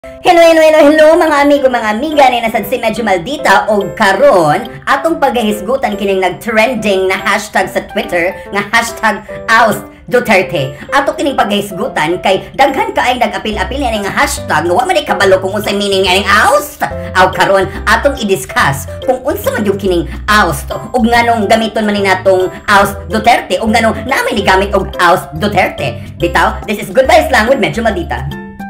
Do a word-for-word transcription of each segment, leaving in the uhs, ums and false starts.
Hello, hello, hello, hello mga amigo, mga amiga ni nasad si Medyo Maldita o karon atong paghahisgutan kining nag-trending na hashtag sa Twitter nga hashtag oust Duterte. Ato kining paghahisgutan kay daghan kaay nag-apil-apil ni nga hashtag nga wa man kabalo kung unsay meaning ning oust. Aw karon atong i-discuss kung unsa man yung kining oust ug nganong gamiton man ni natong oust Duterte ug nganong namin ni gamit og oust Duterte. Bitaw, this is Goodbye Slang with Medyo Maldita.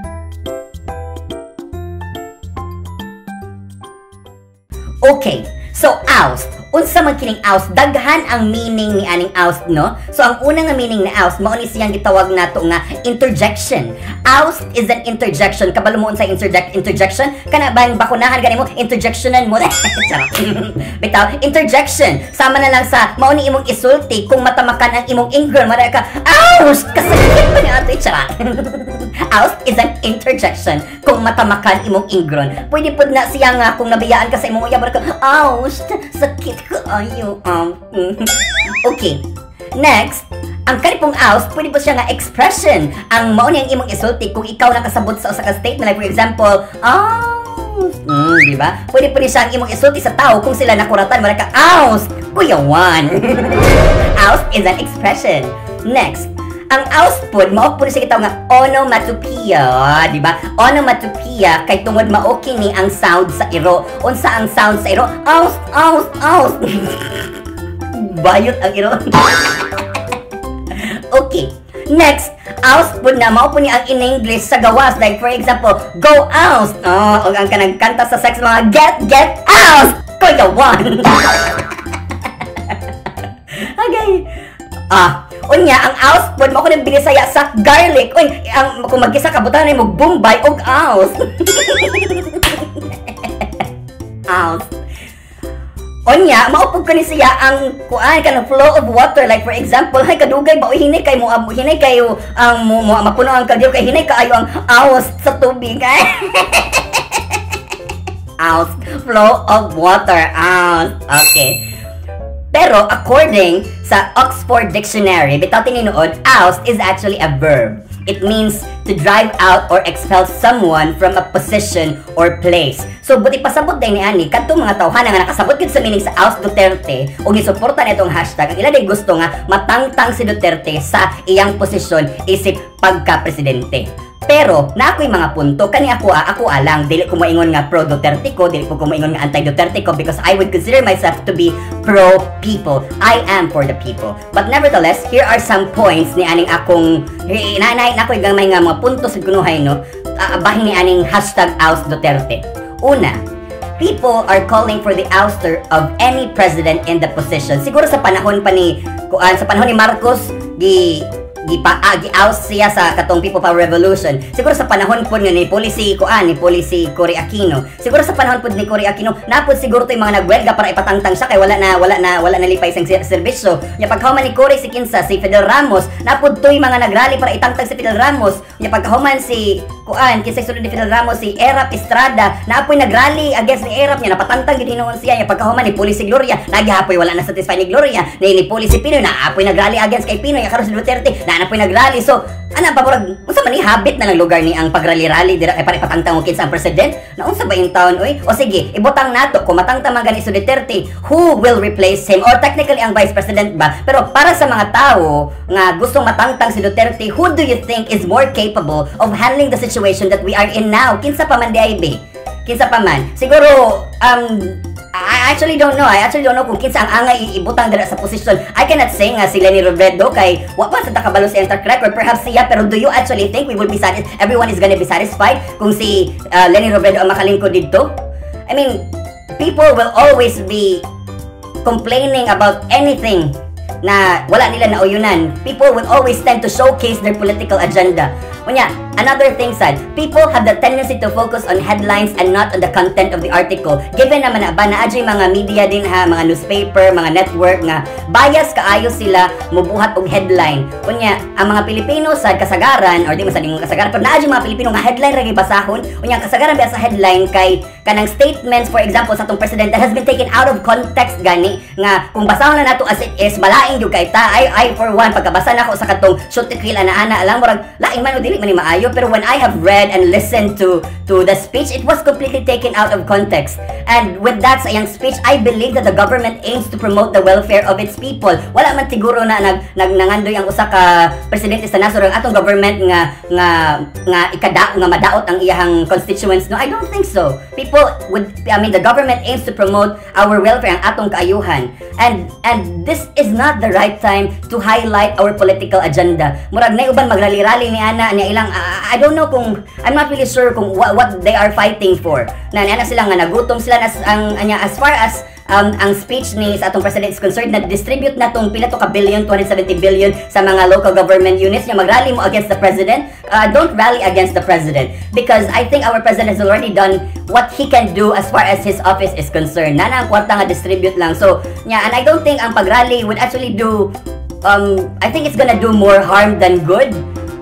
Okay, so oust. Unsa man kining oust? Daghan ang meaning ni aning oust, no? So ang una nga meaning ni oust mao ni siyang gitawag nato nga interjection. Oust is an interjection. Kabalo mo unsa interject interjection? Kana ba ang bakunahan gani mo interjectionan mo? Bitaw, interjection. Sama na lang sa mao ni imong isulti kung matamakan ang imong ingon, mara ka oust kasakit pa ni ato itsa. Oust is an interjection kung matamakan imong ingron. Pwede pud na siya nga kung nabiyaan ka sa imong uyab ka oust sakit ko ayo um okay. Next, ang kanipong oust pwede po siya nga expression. Ang mao ni ang imong isulti kung ikaw nakasabot sa usa ka statement, like for example oust, mm, di ba? Pwede po ni siya ang imong isulti sa tao kung sila nakuratan wala ka oust kuyawan. Oust is an expression. Next, ang oust pod mao po siya gitawag nga onomatopoeia, di ba? Onomatopoeia kay tungod mao kini ang sound sa iro. Unsa ang sound sa iro? Oust, oust, oust. Bayot ang iro. Okay. Next, oust pod na mao po ni ang in English sa gawas, like for example, go oust. Oh, og ang kanang kanta sa sex mga get get oust. Kuyawan. Okay. Ah, unya ang oust pod mo ko nang binisaya sa garlic. Uy, ang kung magisa ka butan mo bombay og oust. Oust. Unya, maupog ka ni siya ang kuan kanang flow of water, like for example, hay kadugay ba o hinay kay mo hinay kayo ang mo, mo mapuno ang kagyo kay hinay kaayo ang oust sa tubig. Oust, flow of water, oust. Okay. Pero according sa Oxford Dictionary, bitaw tinuod, oust is actually a verb. It means to drive out or expel someone from a position or place. So buti pasabot din ni ani kadtong mga tawhana nga nakasabot gid sa meaning sa oust Duterte ug gisuporta nitong hashtag. Ang ila day gusto nga matangtang si Duterte sa iyang posisyon isip pagka-presidente. Pero na ako'y mga punto kani ako ah, ako alang dili ko moingon nga pro Duterte ko, dili ko ko moingon nga anti Duterte ko, because I would consider myself to be pro people. I am for the people. But nevertheless, here are some points ni aning akong inaanahin ako'y gamay nga mga punto sa gunuhay, no. Uh, bahin ni aning hashtag oust Duterte. Una, people are calling for the ouster of any president in the position. Siguro sa panahon pa ni kuan sa panahon ni Marcos gi gipa ah, gi-oust siya sa katong People Power Revolution. Siguro sa panahon pod nga ni policy kuan ni policy Cory Aquino. Siguro sa panahon pod ni Cory Aquino napod siguro toy mga nagwelga para ipatangtang siya kay wala na wala na wala na lipay sang serbisyo. Ya pagkahuman ni Cory si kinsa si Fidel Ramos, napod toy mga nagrally para itangtang si Fidel Ramos. Ya pagkahuman si kuan kinsa sulod ni Fidel Ramos si Erap Estrada, naapoy nagrally against ni Erap niya napatangtang gid hinuon siya. Ya pagkahuman ni policy Gloria, nagihapoy wala na satisfy ni Gloria. Ni ni policy Pinoy naapoy nagrally against kay Pinoy ya karon si Duterte na po nagrally. So ana pa murag unsa man ni habit na ng lugar ni ang pagrally-rally dira kay pare patangtang mo kinsa ang president na unsa ba yung taon oy? O sige, ibutang nato kung matangtang man gani si Duterte, who will replace him, or technically ang vice president ba? Pero para sa mga tao nga gustong matangtang si Duterte, who do you think is more capable of handling the situation that we are in now? Kinsa pa man di ay be? Kinsa pa man? Siguro um I actually don't know. I actually don't know kung kinsa ang angay ibutang dira sa posisyon. I cannot say nga si Leni Robredo kay wa pa sa takabalo si Entercrack, or perhaps siya, pero do you actually think we will be satisfied? Everyone is gonna be satisfied kung si uh, Leni Robredo ang makalingkod dito? I mean, people will always be complaining about anything na wala nila nauyunan. People will always tend to showcase their political agenda. Unya, another thing sad, people have the tendency to focus on headlines and not on the content of the article. Given naman na ba na adjay mga media din ha, mga newspaper, mga network nga bias kaayo sila mubuhat og headline. Unya, ang mga Pilipino sa kasagaran, or di man sa ding kasagaran, pero naadjay mga Pilipino nga headline ra gibasahon. Unya, kasagaran ba sa headline kay kanang statements, for example, sa atong president that has been taken out of context gani nga kung basahon na nato as it is, malaing jud kay ta. I, I for one pagkabasa nako sa katong shoot to kill ana ana lang murag laing man dili man ni maayo, pero when I have read and listened to to the speech, it was completely taken out of context. And with that sa iyang speech, I believe that the government aims to promote the welfare of its people. Wala man siguro na nag, nag nangandoy ang usa ka presidente sa nasod ang atong government nga nga nga ikada nga madaot ang iyang constituents. No, I don't think so. People would, I mean, the government aims to promote our welfare, ang atong kaayuhan. And and this is not the right time to highlight our political agenda. Murag na uban magrali-rally ni ana niya ilang uh, I don't know kung, I'm not really sure kung what, what they are fighting for. Na ana sila nga nagutom sila as ang anya as far as Um, ang speech ni sa atong president is concerned, na distribute na tong pila to ka billion, two hundred seventy billion sa mga local government units niya. Magrally mo against the president. Uh, don't rally against the president, because I think our president has already done what he can do as far as his office is concerned. Nana ang kwarta nga distribute lang. So yeah, and I don't think ang pagrally would actually do um, I think it's gonna do more harm than good.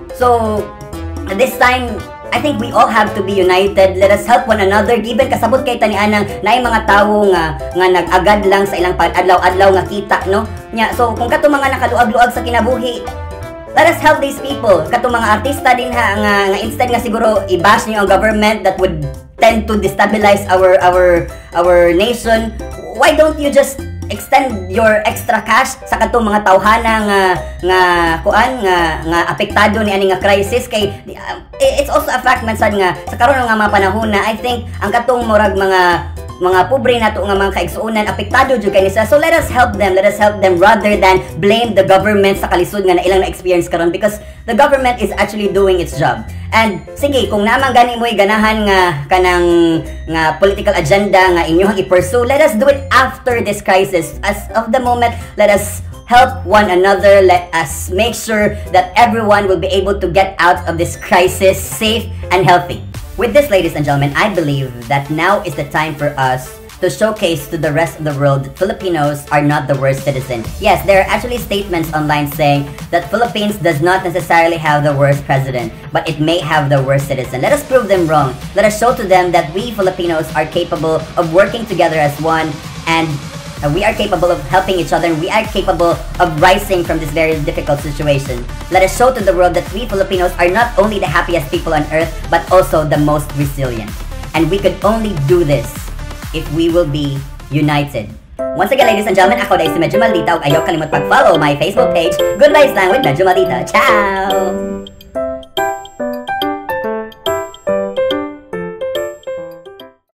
So this time I think we all have to be united. Let us help one another. Given kasabot kay tani anang naay mga tawo nga nga nag-agad lang sa ilang adlaw-adlaw nga kita, no? Nya, so kung kato mga nakaluag-luag sa kinabuhi, let us help these people. Kato mga artista din ha nga, nga instead nga siguro i-bash niyo ang government that would tend to destabilize our our our nation. Why don't you just extend your extra cash sa katong mga tawhana nga nga kuan nga nga apektado ni ani nga crisis kay uh, it's also a fact man sad nga sa karon nga mga panahon na I think ang katong murag mga mga pobre nato nga mga kaigsuonan apektado jud kay nisa. So let us help them, let us help them rather than blame the government sa kalisod nga na ilang na experience karon, because the government is actually doing its job. And sige, kung namang gani mo'y ganahan nga kanang nga political agenda nga inyong i-pursue, let us do it after this crisis. As of the moment, let us help one another. Let us make sure that everyone will be able to get out of this crisis safe and healthy. With this, ladies and gentlemen, I believe that now is the time for us to showcase to the rest of the world that Filipinos are not the worst citizen. Yes, there are actually statements online saying that Philippines does not necessarily have the worst president, but it may have the worst citizen. Let us prove them wrong. Let us show to them that we Filipinos are capable of working together as one, and uh, we are capable of helping each other, and we are capable of rising from this very difficult situation. Let us show to the world that we Filipinos are not only the happiest people on earth, but also the most resilient. And we could only do this if we will be united. Once again, ladies and gentlemen, ako dahil si Medyo Maldita, ug ayaw kalimot pag-follow my Facebook page, Good Vibes Lang with Medyo Maldita. Ciao!